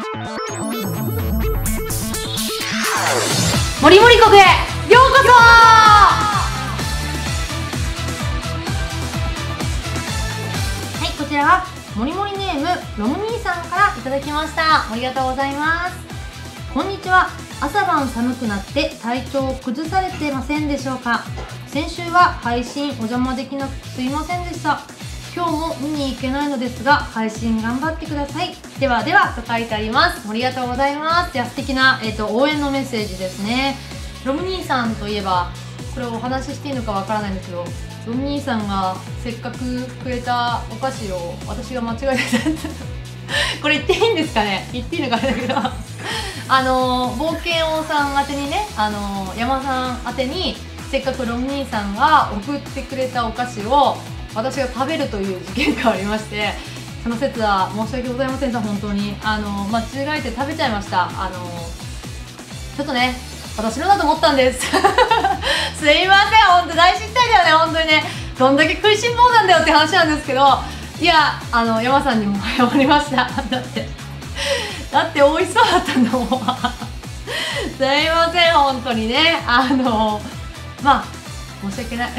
もりもり国へようこそ。はい、こちらはもりもりネームロム兄さんからいただきました。ありがとうございます。こんにちは。朝晩寒くなって体調を崩されてませんでしょうか。先週は配信お邪魔できなくてすいませんでした。今日も見に行けないのですが配信頑張ってください。ではではと書いてあります。ありがとうございます。じゃあ素敵な、応援のメッセージですね。ロム兄さんといえばこれをお話ししていいのかわからないんですけど、ロム兄さんがせっかくくれたお菓子を私が間違えてこれ言っていいんですかね。言っていいのかあれだけど冒険王さん宛てにね、山さん宛てにせっかくロム兄さんが送ってくれたお菓子を私が食べるという事件がありまして、その説は申し訳ございませんでした。本当に間違えて食べちゃいました。ちょっとね私のだと思ったんですすいません、本当大失態だよね。本当にね、どんだけ食いしん坊なんだよって話なんですけど、いや山さんにも謝りましただって美味しそうだったんだもんすいません、本当にね申し訳ない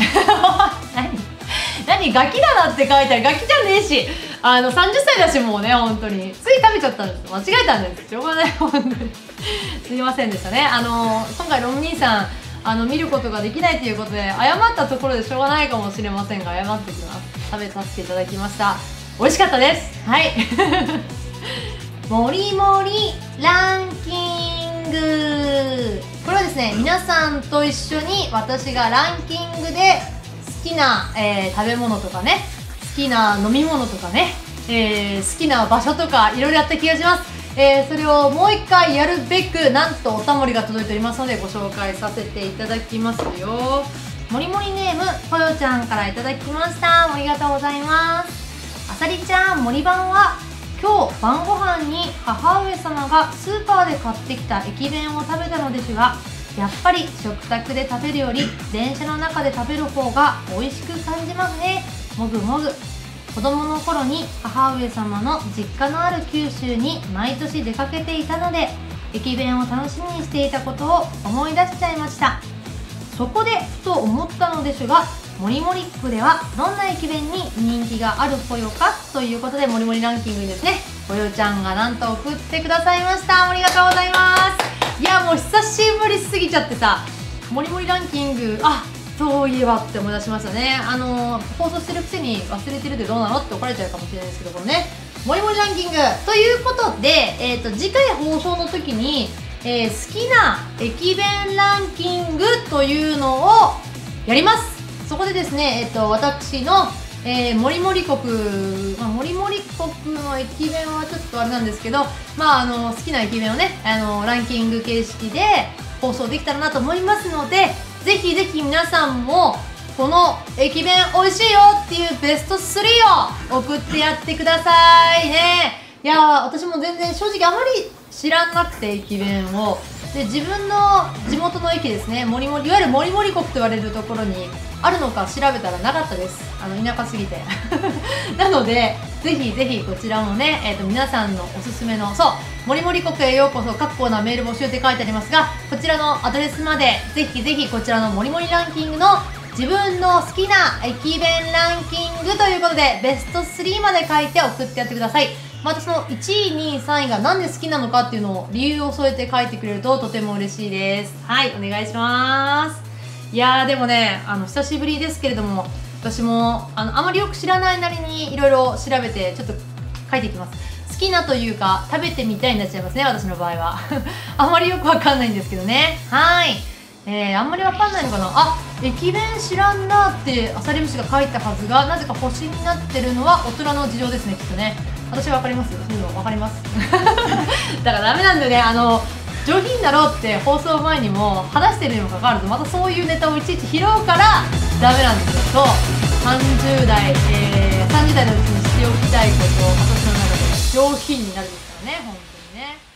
何ガキだなって書いてある。ガキじゃねえし30歳だし、もうね本当につい食べちゃったんです。間違えたんです。しょうがない、本当にすいませんでしたね。今回ロム兄さん見ることができないということで謝ったところでしょうがないかもしれませんが謝ってきます。食べさせていただきました。美味しかったです。はいもりもりランキング、これはですね皆さんと一緒に私がランキングで好きな、食べ物とかね、好きな飲み物とかね、好きな場所とかいろいろやった気がします。それをもう一回やるべくなんとおたもりが届いておりますのでご紹介させていただきますよ。もりもりネームぽよちゃんからいただきました。ありがとうございます。あさりちゃん、森番は今日晩ご飯に母上様がスーパーで買ってきた駅弁を食べたのですが、やっぱり食卓で食べるより電車の中で食べる方が美味しく感じますね。もぐもぐ。子供の頃に母上様の実家のある九州に毎年出かけていたので駅弁を楽しみにしていたことを思い出しちゃいました。そこでふと思ったのですが、もりもりっ子ではどんな駅弁に人気があるぽよかということで、もりもりランキングにですねぽよちゃんがなんと送ってくださいました。ありがとうございます。いやもう久しぶりすぎちゃってさ、もりもりランキングそういえばって思い出しましたね。放送してるくせに忘れてるってどうなのって怒られちゃうかもしれないですけど、このねもりもりランキングということで、次回放送の時に、好きな駅弁ランキングというのをやります。そこでですね、私のもりもり国、もりもり国の駅弁はちょっとあれなんですけど、好きな駅弁をねランキング形式で放送できたらなと思いますので、ぜひぜひ皆さんもこの駅弁美味しいよっていうベスト3を送ってやってくださいね。いや私も全然正直あまり知らなくて、駅弁をで自分の地元の駅ですね、いわゆるもりもり国と言われるところにあるのか調べたらなかったです。田舎すぎてなのでぜひぜひこちらもね、皆さんのおすすめのもりもり国へようこそ各コーナーメール募集って書いてありますが、こちらのアドレスまでぜひぜひこちらのもりもりランキングの自分の好きな駅弁ランキングということでベスト3まで書いて送ってやってください。またその1位、2位、3位がなんで好きなのかっていうのを理由を添えて書いてくれるととても嬉しいです。はい、お願いします。いやーでもね久しぶりですけれども、私もあまりよく知らないなりにいろいろ調べてちょっと書いていきます。好きなというか食べてみたいになっちゃいますね、私の場合はあまりよくわかんないんですけどね。はい、あんまりわかんないのかな。駅弁知らんなってあさり虫が書いたはずが、なぜか星になってるのは大人の事情ですね、きっとね。私はわかります。そういうの分かりますだからダメなんだよね。上品だろうって放送前にも話してるにもかかわらず、またそういうネタをいちいち拾うからダメなんですよ。30代、30代のうちにしておきたいことを私の中で上品になるんですからね、本当にね。